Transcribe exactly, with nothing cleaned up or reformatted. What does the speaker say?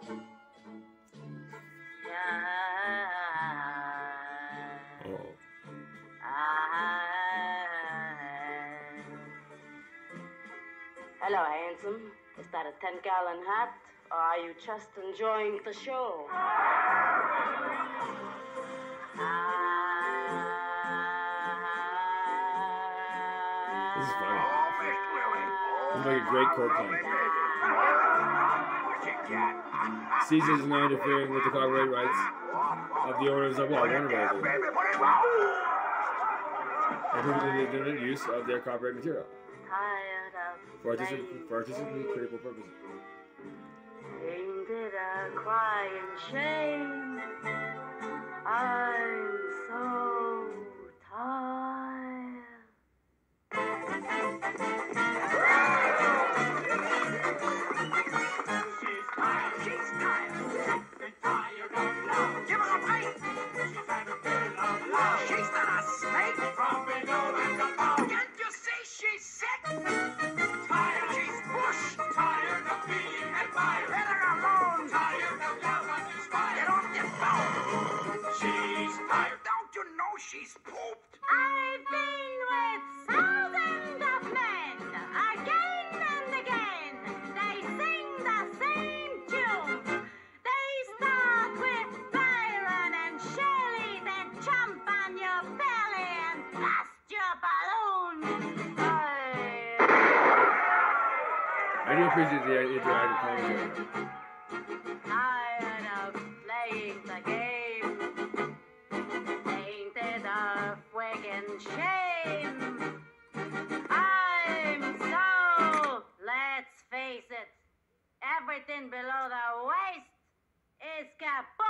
Uh-oh. Hello, handsome. Is that a ten-gallon hat, or are you just enjoying the show? This is funny. This is like a great court claim. Caesar is now interfering with the copyright rights of the owners of well, Warner Brothers. And who did the use of their copyright material for artistic, for artistically critical purposes. Ain't it a crying shame? I'm so tired. She's tired, she's tired. She's tired of love. Give her a pint. She's had a bit of love. She's not a snake. From below and above. Can't you see she's sick? Tired, she's bush. Tired of being admired. Let her alone. Tired of love uninspired. Get off your phone. She's tired. Don't you know she's pooped? I've been with thousands of men, again and again. They sing the same tune. They start with Byron and Shelley, then jump on your belly and bust your balloon. I do appreciate the interactive commentary. Tired of playing the game. Ain't it a friggin' shame? I'm so, let's face it, everything below the waist is kaput.